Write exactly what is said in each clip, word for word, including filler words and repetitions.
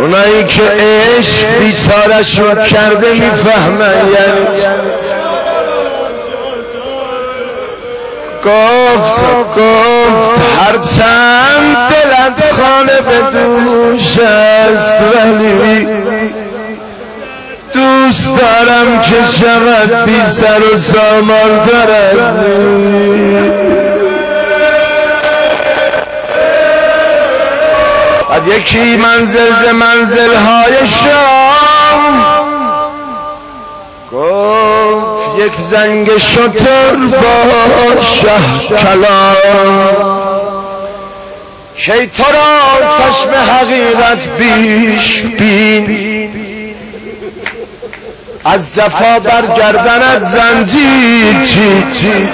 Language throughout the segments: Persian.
اونایی که عشق بیچاره‌شون کرده میفهمن یعنی گفت گفت هرچند دلت خانه به دوش است ولی دوست دارم که شود بی سر و سامان دارد. بعد یکی منزل ز منزل‌های شام گفت یک زنگ شتر با شه کلام کی تو را چشم حقیقت بیش بین از جفا برگردنت زنجیر چید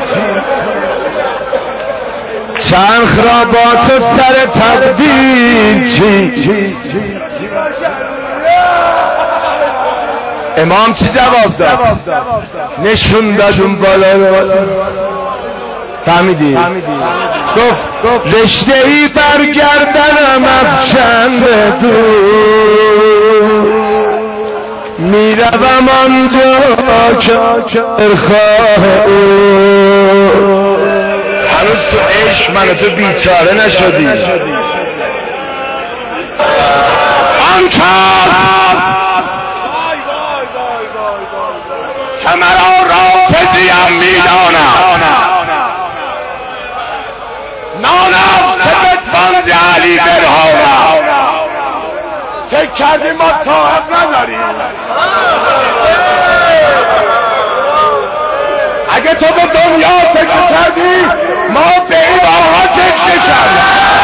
چرخ را با تو سر تقدیر چید. امام چی جواب داد؟ نشون داد اون بالا. فهمیدی؟ گفت رشته ای برگردنم افکن به دوست میروم آنجا که ارخواه او. هنوز تو عشق من تو بیچاره نشدی. آنکار که مرا رافضیم میدانم نان است که بتوان ز علی برهانم. فکر کردی ما صاحب نداریم؟ اگه تو به دنیا فکر کردی ما به این آقا فکر کردیم.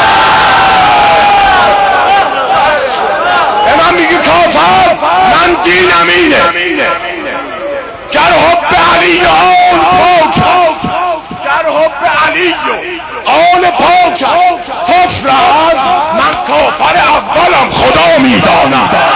به من میگی کافر، من دینم اینه گر حب علی آل پاک گر حب علی آل پاک کفر من کافر اولم خدا میدانم.